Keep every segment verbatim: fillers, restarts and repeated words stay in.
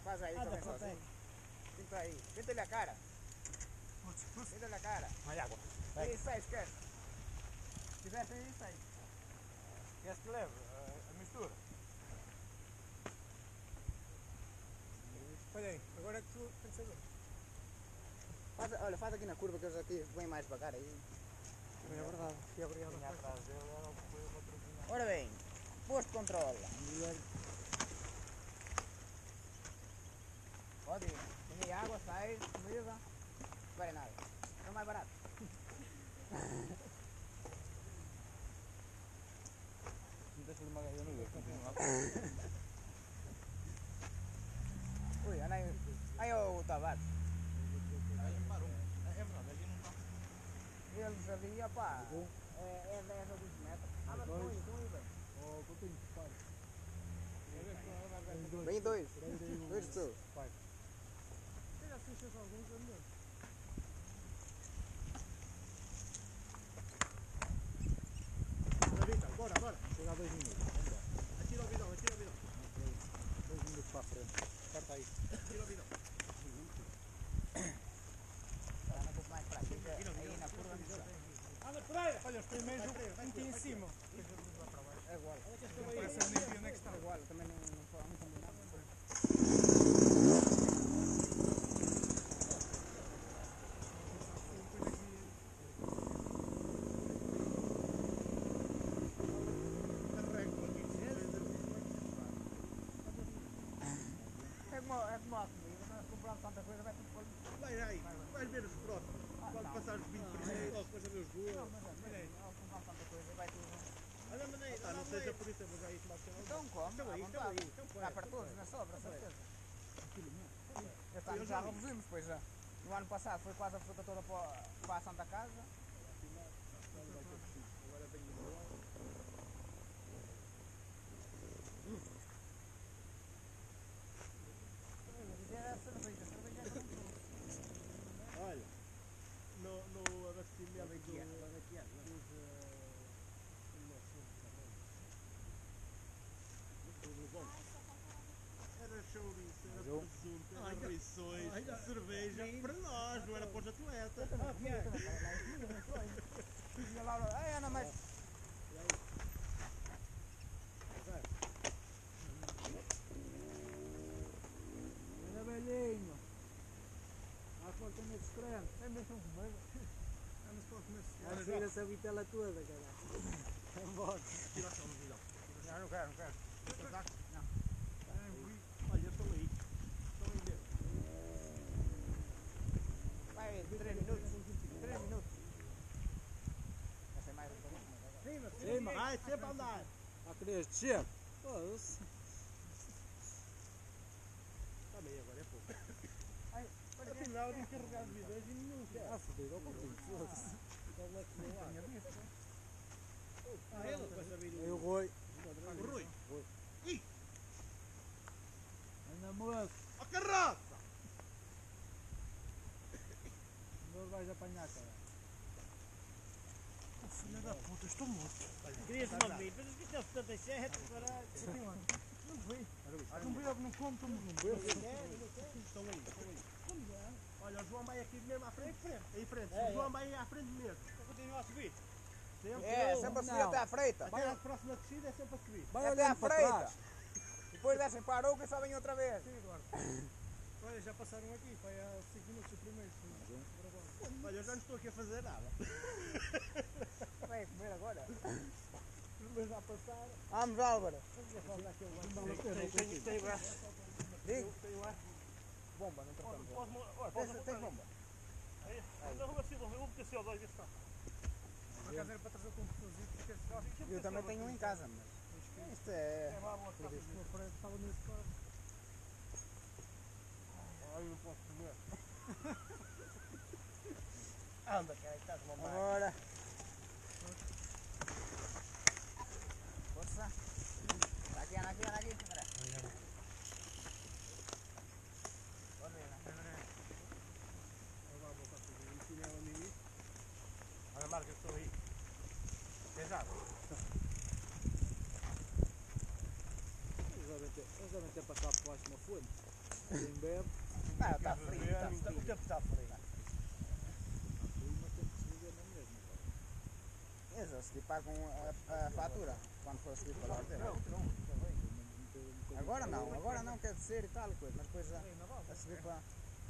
faz aí também sozinho. Pinta aí. Pinta-lhe a cara. Pinta-lhe a cara. Mais água. Isso aí, esquece. Se tivesse aí, isso aí. Queres que leve a, a mistura? Olha aí, agora é que tu tens que saber. Faz, olha, faz aqui na curva que eles aqui vêm mais devagar aí. É verdade, que obrigado. Vinha atrás dele, era o que foi uma turquinha. Ora bem, posto de controle. Pode ir. Tem aí água, sai, comida. Não vai nada. É o mais barato. Não deixa de magar, eu não vejo, continua. Ui, anda aí. Aí o Tavares. Aí parou. É verdade, ali não está. Eles ali, opá, é, é dez ou vinte metros. Ah, mas estão aí, estão aí, velho. Oh, Coutinho, para. Vem dois. Dois pessoas. Vai. Se já se enchesse alguns, é melhor. David, bora, bora. Chega a dois minutos. Atira o bidão, atira o bidão. Dois minutos para a frente. Corta aí. Atira o bidão. Anda um pouco mais para aqui, aí na curva não está. Anda, Pereira! Olha, os primeiros meti em cima. É igual. Parece que nem vi onde é que está. É igual, também não não não combinava. É como é como a comida, nós compramos tanta coisa, vai tudo para ali. Vai aí, vais ver os próximos. Quando passar os vinte primeiros, depois a ver os Não, gols. mas olha, nós compramos tanta coisa, vai tudo. Olha, mas aí, ah, não seja por isso, mas aí tomar pequeno. Então come, Então à aí, então vontade. aí, então põe. Dá para todos, na sobra, certeza. Este ano já reduzimos, pois já. No ano passado foi quase a fruta toda para, para a Santa Casa. Agora vem o melhor. Olha, no, no abastecimento do, dos uh, era chouriço, era presunto, era rissóis, cerveja para nós, não era para os atletas. Ai, Ana, mas. Era velhinho. A porta me descreve. É mesmo um comendo. É mesmo para comer. Vai sair essa vitela toda, caralho. Vambora. Tira só no vilão. Não, não quero, não quero. Não. Olha, estou aí. Estou aí dentro. Vai, três minutos. três minutos. Vai ser mais um pouquinho. Cima, vai, sempre a andar. Ah, querias descer? Foda-se. Também agora é pouco. Ai, Afinal, de carregar de vidões e nenhum quer. Ah, fodido, ao pouquinho, foda-se. Então, lá que não há. Ah, ele depois saber Aí o Rui. o Rui. Rui. Ih! Anda, moço. A carroça! Não vais apanhar, cara. Filha da puta, estou morto. Querias uma bebida, mas que é setenta e sete, caralho. Não vi. Não vi, não como, estamos num berço. Estão aí, estão aí. Olha, o João vai aqui mesmo à frente. Aí frente. O João vai aí à frente mesmo. Continua a subir. Sempre. É, sempre a subir Não. até à freita. Até a próxima descida é sempre a subir. Vai Até à olhando para freita. trás. Depois descem para a Arouca e sobem outra vez. Sim, Eduardo. Olha, já passaram aqui, foi há cinco minutos o primeiro. Olha, eu já não estou aqui a fazer nada. Vai comer agora? Mas já passaram. Vamos, Álvaro. Tem, tem braço. Digo. Tem lá. Bomba, não trocamos. Olha, Tens, podes tens bomba? Aí, derruba assim, eu vou meter C O dois, vê se está. Por acaso era para trazer o computadorzinho, porque esse Eu também tenho um em casa, mas isto é... É lá, boa tarde. estava nesse quarto. Ai, não posso comer. Anda, cara, estás uma barra. Agora... Força. Anda aqui, anda aqui, anda aqui. Espera. Pode ver, né? Eu vou voltar para ver. Ensinei ela a mim. Olha, Marcos, eu estou aí. Tens água? Eles devem ter, eles devem ter passado por baixo de uma fonte. Quem bebe, Ah, está frio, está O frio. tempo está frio. frio, mas tem que se viver na mesma. pá. Eles a seguir pagam a, a fatura, quando for a seguir para lá dentro. Não, não, está bem, eu não me meter um bocadinho. Agora não, agora não quer dizer e tal e coisa, mas depois a, a seguir para...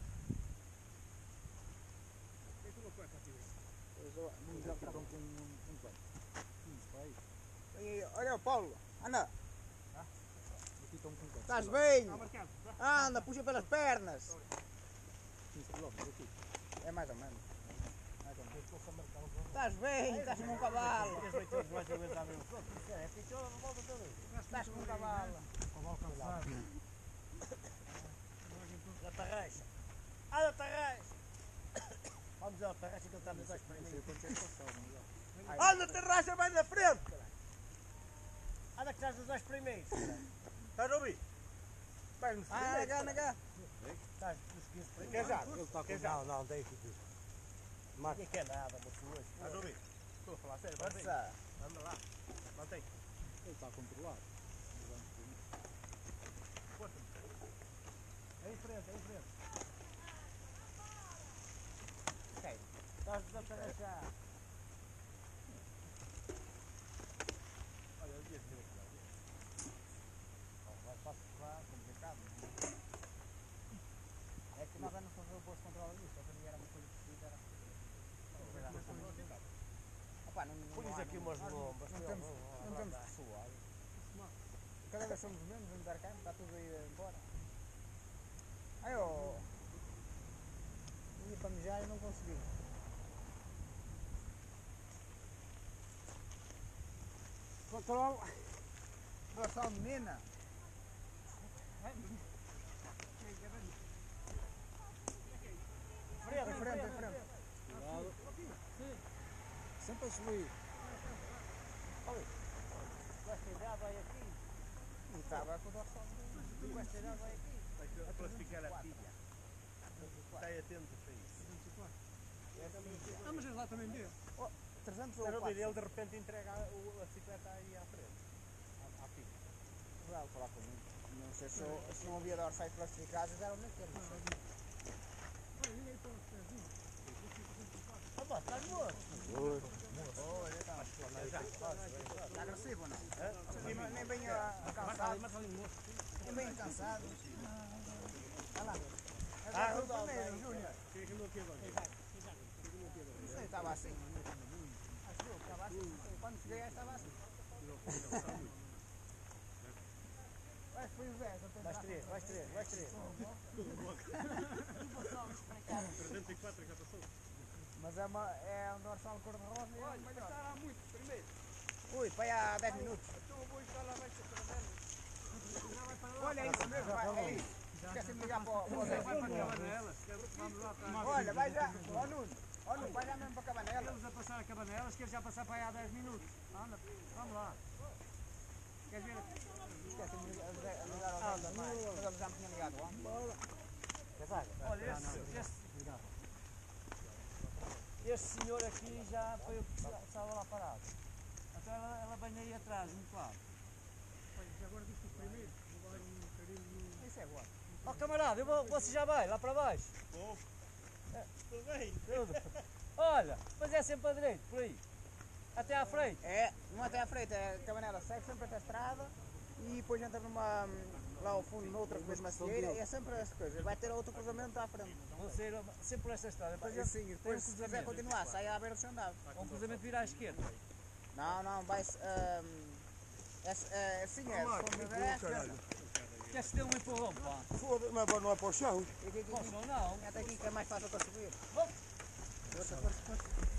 Pois, ó, não já ficam com um, um quanto? quinze, para aí. E, olha o Paulo, anda, Aqui estão com quanto? estás bem? Anda, puxa pelas pernas. quinze quilómetros aqui. É mais ou menos. Mais ou menos. Estás bem, estás como um cavalo. Estás como um cavalo. Da Tarraxa. Ah, da Tarraxa. Vamos ao Tarraxa que ele está nos dois Não sei primeiros. quanto é que passavam já. Ah, da Tarraxa vai na frente. Anda que estás nos dois primeiros. Estás a ouvir? Vai nos Ah, primeiros. nega, nega. Estás nos quinze Quer primeiros. já? Ele está com Quer já? Não, não, deixa tudo. Ninguém quer nada, moço. Estás a ouvir? Estou a falar sério, mantém. Força. Anda lá. Mantém. Ele está controlado. Força. É em frente, é em frente. Estás a Tarraxa. Olha, eu devia ter aqui. Vai para lá, complicado. Não é? É que nós vamos fazer o posto de controle disso, só que era uma coisa precisa, era... Opa, não, não, Pões não há, aqui não- umas nós não- lombas. Não temos, não temos pessoal. Cada vez somos menos, vamos dar cá, está tudo aí embora. Aí eu ia para mijar e não consegui. Controle. Doação menina. Frente, Em frente, em frente. Cuidado. Sempre a subir. Com esta idade vai aqui. Não estava com o doação. Com esta idade vai aqui. Vai classificar a pilha. Estai atento a isso. Ah, mas lá também deu. trezentos ou Estás a ouvir? quatro. Ele de repente entrega a, o- a bicicleta aí à frente. À, à pilha. Vai falar comigo. Não sei se, eu- se não havia dorsais classificados, eram naquele. Não sei. Ah, pá, estás morto. Está agressivo ou não? Nem, nem bem ah, cansado. Nem bem cansado. Olha lá. Ah, Agora não foi o dá, primeiro, Júnior. Não sei, estava assim. Acho eu, estava assim. Quando cheguei, estava assim. Vai, foi o Zé. Vais três, vais três, vais três. trezentos e quatro já passou. Mas é, uma, é um dorsal cor-de-rosa e é o melhor. Estará muito primeiro. Ui, para aí há dez minutos. Então eu vou estar lá abaixo da caravana. Olha, é isso mesmo, vai, é isso. Esqueci de ligar para o para o Zé. Vai para a Cabanelas. Vamos lá para Olha, vai já, ó Nuno, ó Nuno, vai já mesmo para a Cabanela. Eles a passar a Cabanelas, que eles já passaram para aí há dez minutos. Anda, vamos lá. Queres ver? Esqueci de ligar de ligar ao Zé, mas ele já me tinha ligado ontem. Olha, este, este, este senhor aqui já foi o que estava lá parado. Então ela, ela vem aí atrás, muito claro. Agora disse o primeiro. Vou dar um carinho. Isso é boa. Ó camarada, eu vou, você já vai, lá para baixo. Bom. Tudo bem. Tudo. Olha, mas é sempre a direito, por aí. Até à frente. É, não até à frente, é a Cabanela segue sempre até a estrada e depois entra numa, lá ao fundo, noutra mesma macieira, e é sempre essa coisa. Vai ter outro cruzamento à frente. Vão ser sempre por esta estrada. Depois E sim, tem um depois se quiser cruzamento. continuar, sai à beira do Xandado. Um cruzamento vira à esquerda. Não, não, vai-se. Um, é, é, assim é, se for é à esquerda. Quer se ter um empurrão, pá? Foda-se, mas não é para o chão. E aqui, aqui, aqui, Não, não. até aqui que é mais fácil para subir. Força, força, força.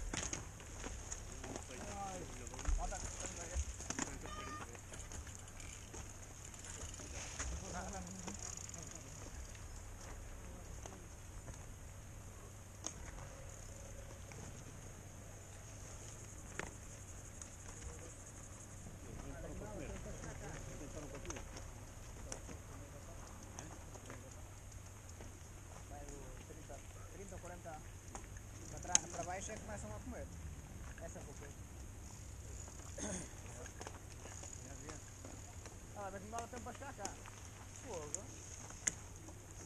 Vai o trinta, trinta ou quarenta para, trás, para baixo é que começam a comer. Essa é a coisa. Ah, mas não dá tempo para chegar cá. Fogo.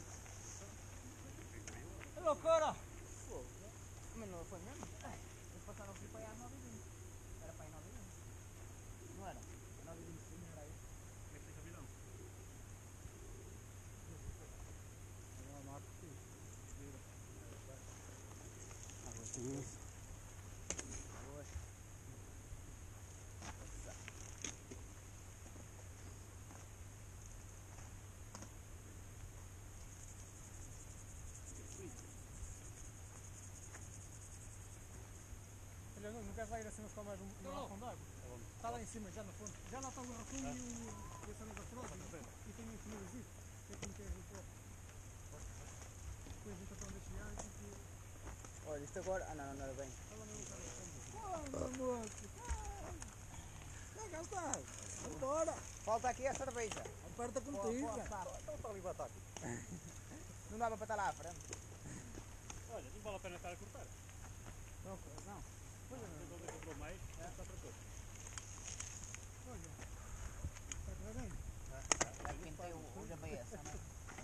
loucura! Mas não foi mesmo? Eles passaram aqui para aí às nove e vinte. Era para aí nove e vinte. Não era? nove e vinte e cinco era aí. Como é que tem cabidão? Olha a marca aqui. Olha, não, não quer sair assim, mas com mais um garrafão de água? Está lá em cima, já na fonte. Já lá está o garrafão e o esse anda da frota. E tem um fio azul. Que é como que é o pó. Depois o cartão da chegar e tem que... Olha, isto agora... Ah não, não era bem. Oh, moço! Já cá está! Vambora! Falta aqui a cerveja. Aperta contigo! Então está ali batata. Não dava para estar lá à frente. Olha, não vale a pena estar a cortar. Não, não. Pois é, não. Então comprou mais, está para todos. Olha, está a correr bem. Já pintei o, o G P S, não é?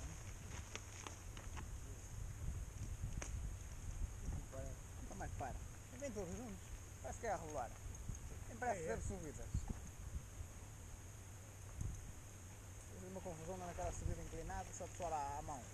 Como é que para? Vem todos juntos. Parece que é a rolar. Nem parece ser subidas. Fiz uma confusão naquela subida inclinada, só pessoal lá à mão.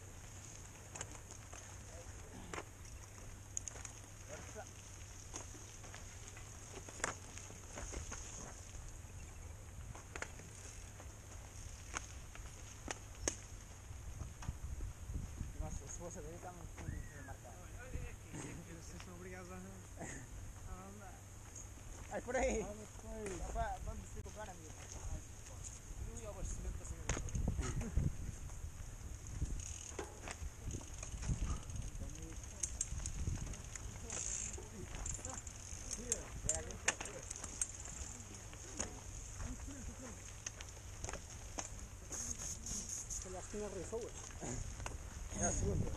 Nossa, se fosse a ver, está muito fundo a marcar. Vocês são obrigados a a andar. Ai, por aí! Olha que foi! Vá, vamos dificultar a minha. Eu ia ao abastecimento para sair. Se calhar que tinha pessoas. É a segunda.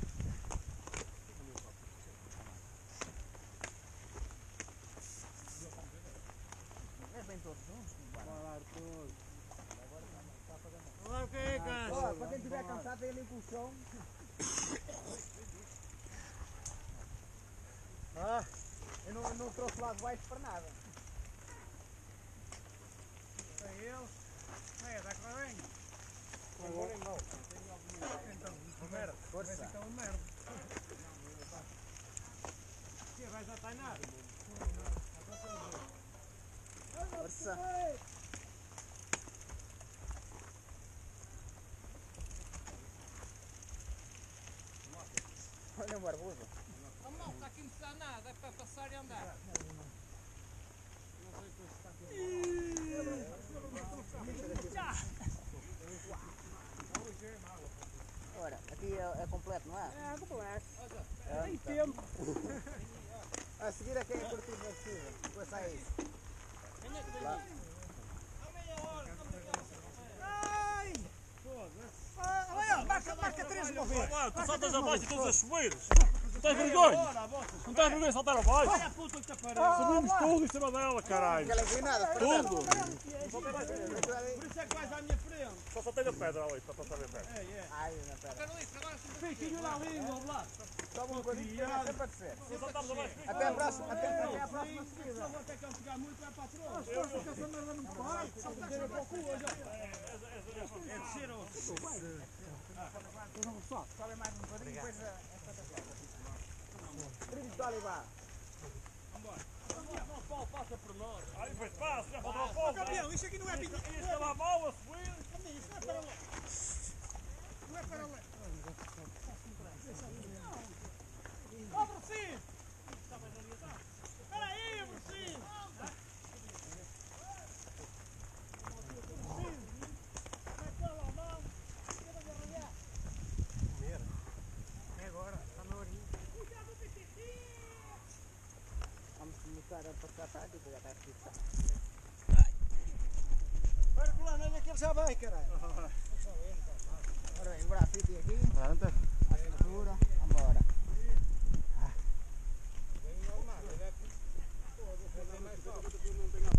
É bem todos juntos, Parar todos! Olha o que é, cara? ó, para quem estiver cansado, tem ali com o chão. Ah, eu não, não trouxe lá de baixo para nada. Para eles. É, está a correr bem. Não vou nem mal. Então, uma merda. Força. Vai ficar uma merda. Que vai já estar nada. Força. Olha o barbudo. A mão está aqui não está nada, é para passar e andar. Ora, aqui é, é completo, não é? É, completo! É, Tem tá. tempo! A seguir aqui é curtir na descida. Depois sai isso. Lá. Ai! Ah, olha, marca, marca três uma vez. Ah, tu saltas abaixo de todas as chuveiras. Não tens vergonha? Não tens vergonha de saltar abaixo? Olha a puta que te aparece. Subimos tudo em cima dela, caralho. Aquela inclinada, Tudo. Por isso é que vais à minha frente. Só saltei a pedra ali para passar bem perto. É, é. Ai, não, pera. Carolice, agora sim. Fiquinho na língua, lá. Só um bocadinho que é sempre a descer. Se saltarmos abaixo, Até a próxima, até, até a próxima Se seguida. eu vou ter que ele pegar muito, vai para a troca. Força que essa merda não para! Só está a para o cu hoje. É descer ou... Sobe mais um bocadinho, depois é espetacular. Trinco de olivar. Não, Paulo, passa por nós. aí depois passa, já faltou a pouco. Campeão, isto aqui não é pinto. Isto é lá mal a subir. Caminho, isto não é paralelo. Não é paralelo. Ó, Brucinho! Espera aí, Brucinho! É agora, está na horinha. Vamos começar a passar para aqui, já está fixado. Olha que lá, não é que ele já vai, caralho. Ora bem, o grafite aqui, Pronto. a cintura, vambora. Não tem mais